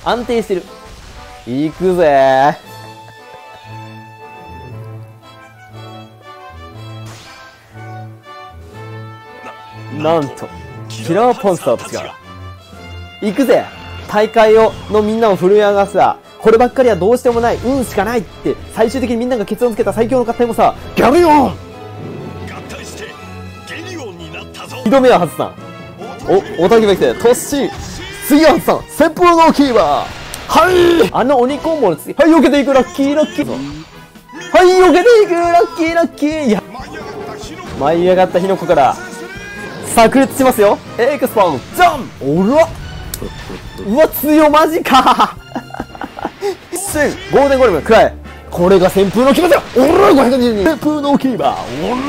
安定してる。いくぜなんとキラーパンサーたちが行くぜ。大会のみんなを震え上がらせた。こればっかりはどうしてもない、運しかないって最終的にみんなが結論付けた最強の合体もさ、ギャリオン2度目はハズさん。おたけべきて突進。次はハズさん、旋風のキーバー。はい、あの鬼コンボの次、はい、避けていく、ラッキーラッキー。はい、避けていく、ラッキーラッキー。いや、舞い上がった火の粉から炸裂しますよ。エクスパンジャン。おらうわ、強、マジかゴールデンゴレム食らえ。これが旋風のキーバーだ。おら522旋風のキーバー。おら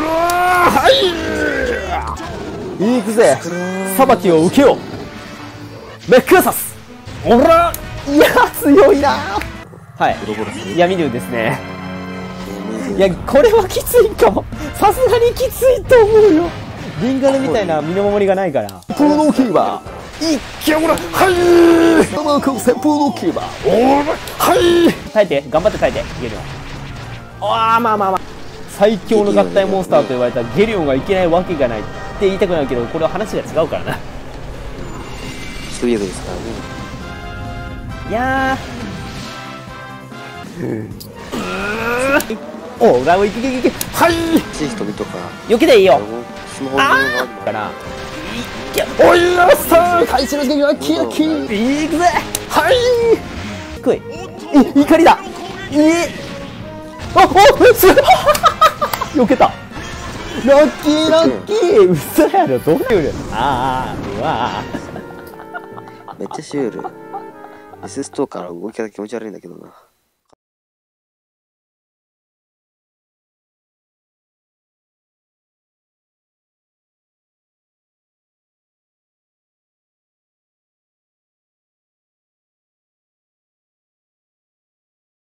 はいいくぜ。裁きを受けよう。メックーサス。おらいや強いな。はい、闇竜ですね。いや、これはきついかも。さすがにきついと思うよ。リンガルみたいな身の守りがないから。旋風のキーバーいっけおらはいーマーク旋風のキーバーおらはい耐えて、頑張って耐えてゲリオン。ああ、まあまあまあ、最強の合体モンスターと言われたゲリオンがいけないわけがないって言いたくないけど、これは話が違うからな。 一人ですからね。 いやおラウいけいけいけ。はいシスト見とか避けていいよ。 スマホの側にもからおいよっさー回収の時はキラキーいくぜ。はい来い。怒りだ。避けた。ラッキーラッキー。うそやろ、どういうああうわめっちゃシュール。S ストーカーの動き方気持ち悪いんだけどな。